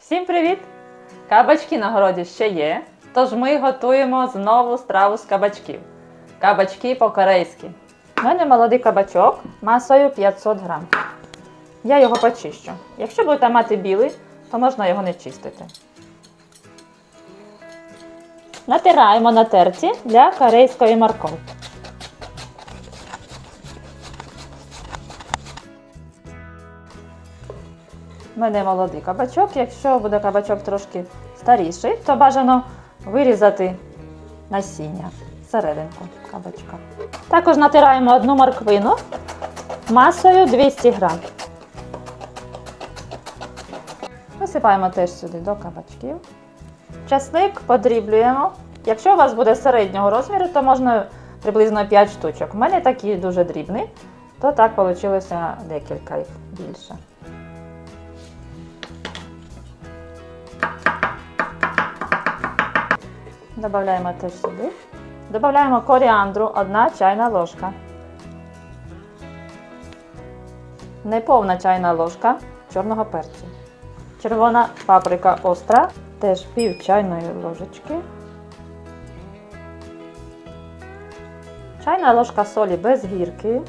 Всім привіт! Кабачки на городі ще є, тож ми готуємо знову страву з кабачків. Кабачки по-корейськи. У мене молодий кабачок масою 500 грам. Я його почищу. Якщо будете мати білий, то можна його не чистити. Натираємо на терці для корейської моркви. У мене молодий кабачок. Якщо буде кабачок трошки старіший, то бажано вирізати насіння, серединку кабачка. Також натираємо одну морквину масою 200 грам. Висипаємо теж сюди до кабачків. Часник подріблюємо. Якщо у вас буде середнього розміру, то можна приблизно 5 штучок. У мене такі дуже дрібні, то так вийшло декілька їх більше. Добавляємо теж сюди. Добавляємо коріандру 1 чайна ложка. Неповна чайна ложка чорного перцю. Червона паприка остра, теж пів чайної ложечки. Чайна ложка солі без гірки.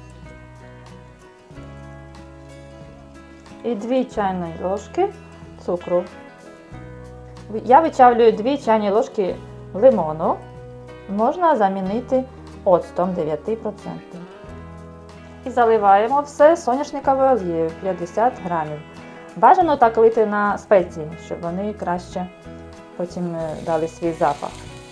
І 2 чайні ложки цукру. Я вичавлюю 2 чайні ложки лимону. Можна замінити оцтом 9%. І заливаємо все соняшниковою олією 50 грамів. Бажано так лити на спеції, щоб вони краще потім дали свій запах.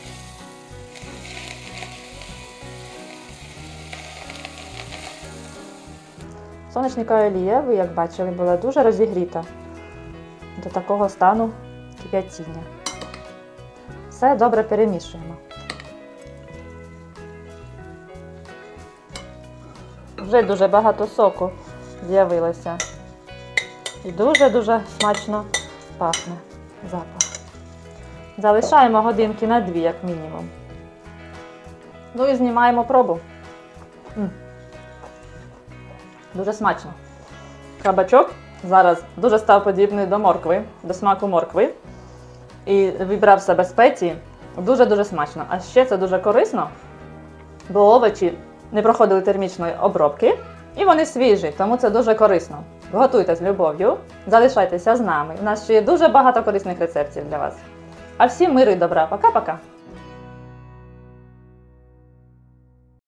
Соняшникова олія, ви як бачили, була дуже розігріта до такого стану кип'ятіння. Все добре перемішуємо. Вже дуже багато соку з'явилося. І дуже-дуже смачно пахне запах. Залишаємо годинки на 2, як мінімум. Ну і знімаємо пробу. Дуже смачно. Кабачок зараз дуже став подібний до моркви, до смаку моркви. І вибрав себе спеції. Дуже-дуже смачно. А ще це дуже корисно, бо овочі не проходили термічної обробки. І вони свіжі, тому це дуже корисно. Готуйте з любов'ю, залишайтеся з нами. У нас ще є дуже багато корисних рецептів для вас. А всім миру і добра. Пока-пока!